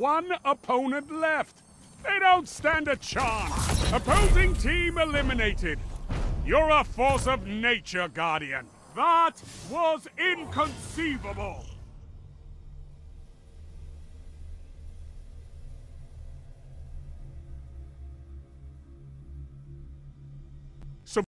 one opponent left. They don't stand a chance. Opposing team eliminated. You're a force of nature, Guardian. That was inconceivable.